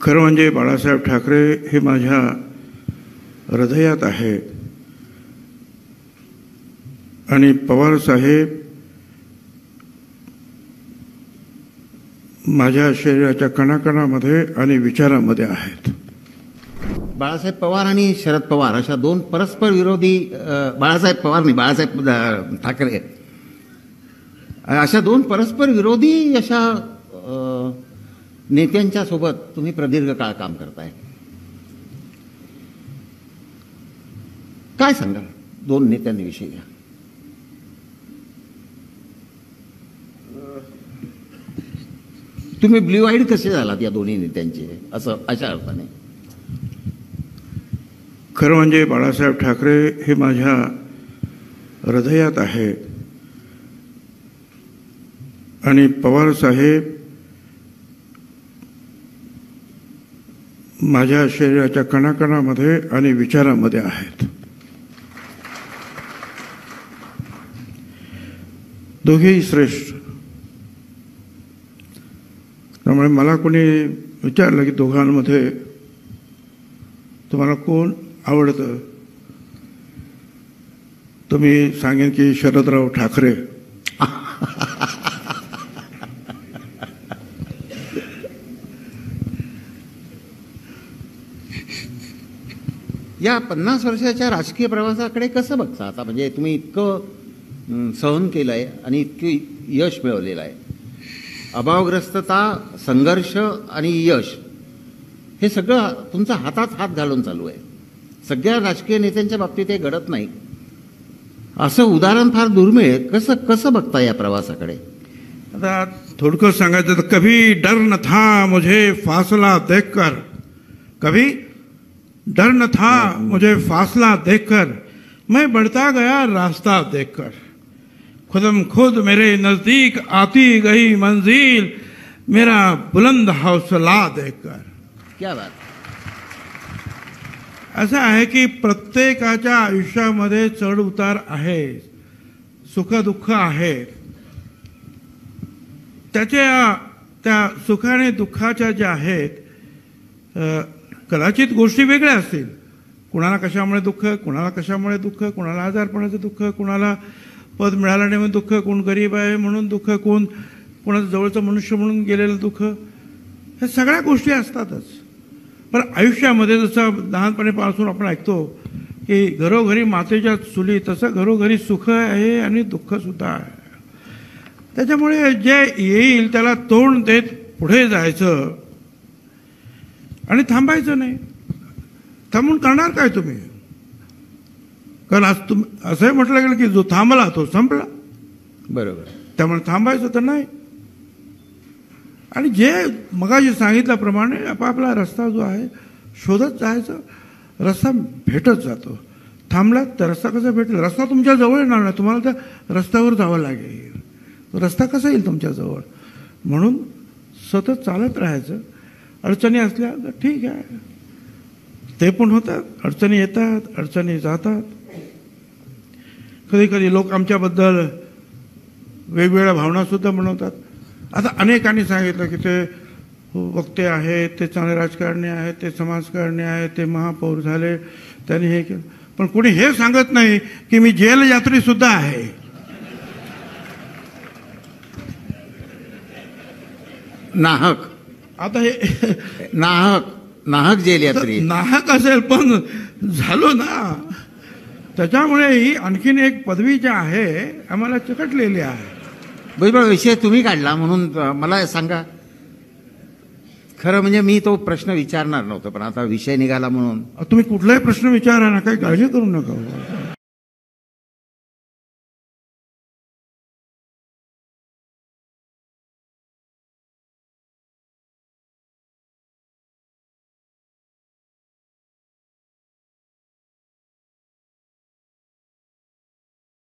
खरं म्हणजे बाळासाहेब ठाकरे हे माझ्या हृदयात आहे आणि पवार साहेब माझ्या शरीराच्या कणाकणामध्ये आणि विचारामध्ये आहेत. बाळासाहेब पवार आणि शरद पवार अशा दोन परस्पर विरोधी बाळासाहेब ठाकरे अशा दोन परस्पर विरोधी अशा नेत्यांच्या सोबत तुम्ही प्रदीर्घ काळ काम करताय. काय सांगाल दोन नेत्यांविषयी? तुम्ही ब्ल्यू आईड कसे झालात या दोन्ही नेत्यांचे असं अशा अर्थाने? खरं म्हणजे बाळासाहेब ठाकरे हे माझ्या हृदयात आहे आणि पवार साहेब माझ्या शरीराच्या कणाकणामध्ये आणि विचारामध्ये आहेत. दोघेही श्रेष्ठ. त्यामुळे मला कोणी विचारलं की दोघांमध्ये तुम्हाला कोण आवडतं, तर मी सांगेन की शरदराव ठाकरे. या 50 वर्षाच्या राजकीय प्रवासाकडे कसं बघता आता? म्हणजे तुम्ही इतकं सहन केलंय आणि इतकी यश मिळवलेलं आहे. अभावग्रस्तता, संघर्ष आणि यश हे सगळं तुमचा हातात हात घालून चालू आहे. सगळ्या राजकीय नेत्यांच्या बाबतीत हे घडत नाही. असं उदाहरण फार दुर्मिळ. कसं बघता या प्रवासाकडे? आता थोडकं सांगायचं तर कभी डर न था मुझे फासला देखकर, कभी डर न था मुझे फासला देखकर, मैं बढ़ता गया रास्ता देखकर, खुदम खुद मेरे नजदीक आती गई मंजिल, मेरा बुलंद हौसला देखकर. क्या बात. असं आहे की प्रत्येकाच्या आयुष्यामध्ये चढ उतार आहे, सुख दुःख आहे. त्या सुख आणि दुःखाच्या ज्या आहेत कदाचित गोष्टी वेगळ्या असतील. कुणाला कशामुळे दुःख, कुणाला कशामुळे दुःख, कुणाला आजारपणाचं दुःख, कुणाला पद मिळालं नाही म्हणून दुःख, कोण गरीब आहे म्हणून दुःख, कोणाचं जवळचं मनुष्य म्हणून गेलेलं दुःख. हे सगळ्या गोष्टी असतातच. पण आयुष्यामध्ये जसं लहानपणीपासून आपण ऐकतो की घरोघरी मातेच्या चुली, तसं घरोघरी सुख आहे आणि दुःखसुद्धा आहे. त्याच्यामुळे जे येईल त्याला तोंड देत पुढे जायचं आणि थांबायचं नाही. थांबून करणार काय तुम्ही? कारण आज असंही म्हटलं गेलं की जो थांबला तो संपला. बरोबर. त्यामुळे थांबायचं तर नाही. आणि जे मगाशी सांगितल्याप्रमाणे आपापला रस्ता जो आहे शोधत जायचं. रस्ता भेटत जातो. थांबलात तर रस्ता कसा भेटेल? रस्ता तुमच्या जवळ येणार नाही, तुम्हाला त्या रस्त्यावर जावं लागेल. रस्ता कसा येईल तुमच्या जवळ? म्हणून सतत चालत राहायचं. अडचणी असल्या तर ठीक आहे, ते पण होतात. अडचणी येतात, अडचणी जातात. कधी कधी लोक आमच्याबद्दल वेगवेगळ्या भावनासुद्धा बनवतात. आता अनेकांनी सांगितलं की ते वक्ते आहेत, ते चांगले राजकारणी आहेत, ते समाजकारणी आहेत, ते महापौर झाले, त्यांनी हे केलं. पण कोणी हे सांगत नाही की मी जेल यात्री सुद्धा आहे. नाहक. आता हे नाहक जेल यात्री. नाहक असेल पण झालो ना. त्याच्यामुळे ही आणखीन एक पदवी जी आहे आम्हाला चिकटलेली आहे. बरोबर. विषय तुम्ही काढला म्हणून मला सांगा. खरं म्हणजे मी तो प्रश्न विचारणार नव्हतो, पण आता विषय निघाला म्हणून. तुम्ही कुठलाही प्रश्न विचारा ना, काही काळजी करू नका.